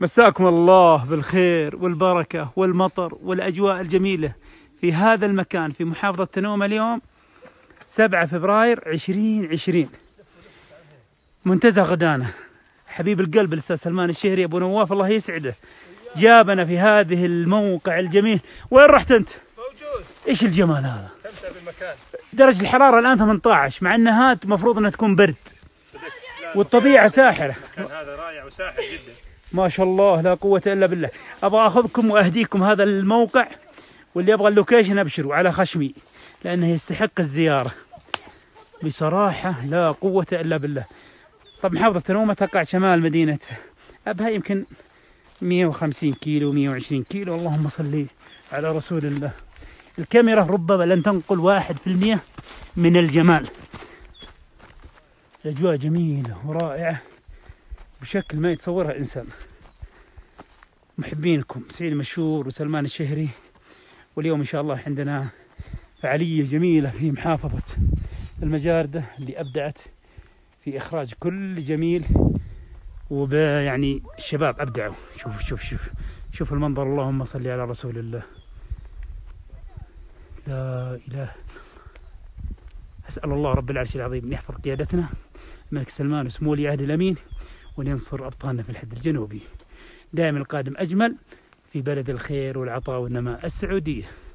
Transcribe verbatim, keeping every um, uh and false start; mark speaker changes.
Speaker 1: مساكم الله بالخير والبركة والمطر والأجواء الجميلة في هذا المكان في محافظة تنومة. اليوم سبعة فبراير عشرين عشرين، منتزه غدانة. حبيب القلب الأستاذ سلمان الشهري أبو نواف الله يسعده جابنا في هذه الموقع الجميل. وين رحت أنت؟
Speaker 2: موجود.
Speaker 1: إيش الجمال هذا؟
Speaker 2: استمتع بالمكان.
Speaker 1: درجة الحرارة الآن ثمانية عشر، مع أنها المفروض أنها تكون برد والطبيعة ساحرة.
Speaker 2: المكان هذا رائع وساحر جدا
Speaker 1: ما شاء الله لا قوة إلا بالله. أبغى أخذكم وأهديكم هذا الموقع، واللي يبغى اللوكيشن أبشروا على خشمي لأنه يستحق الزيارة بصراحة لا قوة إلا بالله. طب محافظة تنومة تقع شمال مدينة أبها، يمكن مئة وخمسين كيلو مئة وعشرين كيلو. اللهم صل على رسول الله. الكاميرا ربما لن تنقل واحد في المئة من الجمال. الأجواء جميلة ورائعة بشكل ما يتصورها إنسان. محبينكم سعيد مشهور وسلمان الشهري، واليوم إن شاء الله عندنا فعالية جميلة في محافظة المجاردة اللي أبدعت في إخراج كل جميل، وب يعني الشباب أبدعوا. شوف شوف شوف شوف المنظر. اللهم صل على رسول الله. لا إله. أسأل الله رب العرش العظيم أن يحفظ قيادتنا الملك سلمان وسمو ولي عهد الأمين، ولينصر أبطالنا في الحد الجنوبي. دائما القادم أجمل في بلد الخير والعطاء والنماء السعودية.